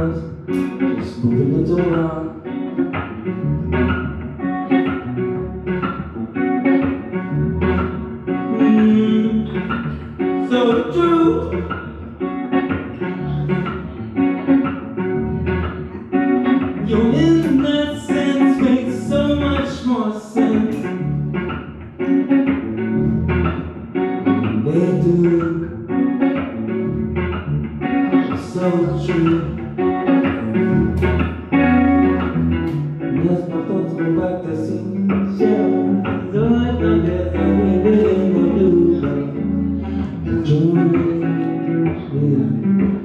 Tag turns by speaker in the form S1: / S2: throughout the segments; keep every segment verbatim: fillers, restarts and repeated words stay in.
S1: doors, just moving it around. Mm, so true. Your innocence makes so much more sense. They do. So true. Yes, my thoughts go back to see shadows. Oh, I know there's a way in the blue. The joy, yeah.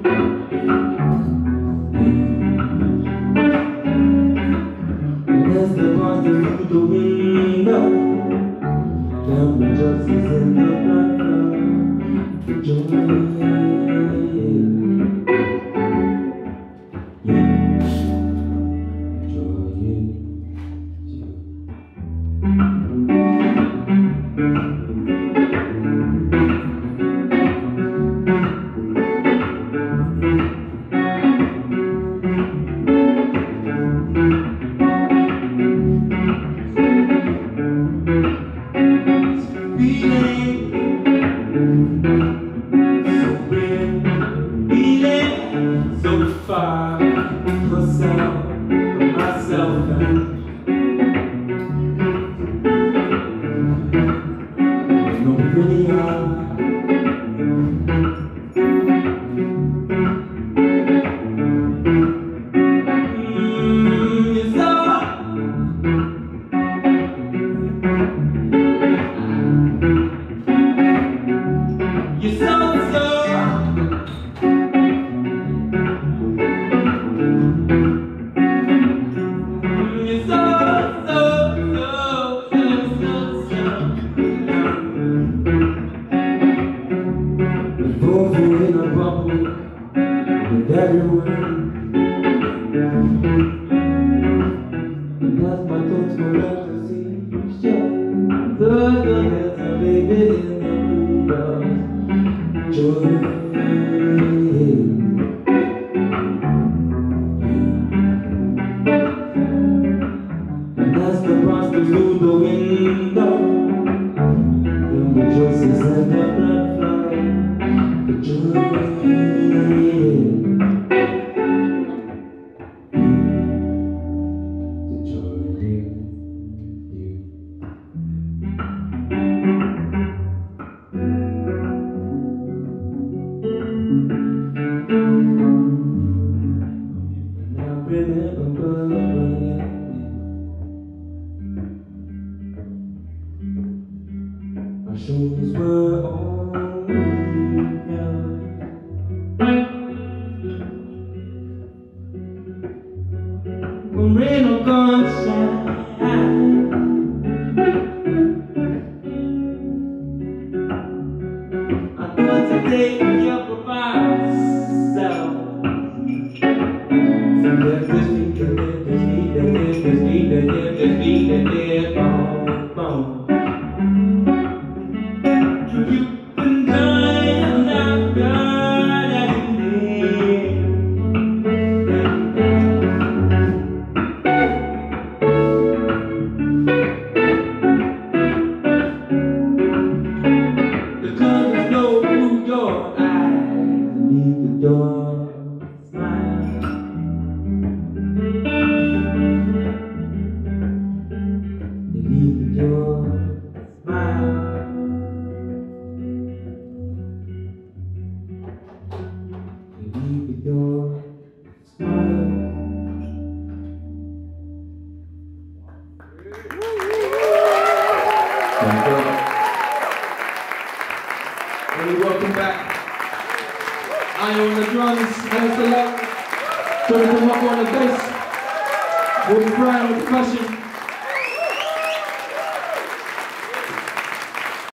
S1: And as the bars through the window, down the justice in the blood flow. The joy, yeah.
S2: Welcome back. I on the drums, Ayobami Salawu, Jerome Moko on the bass, Wolf Brian with the percussion.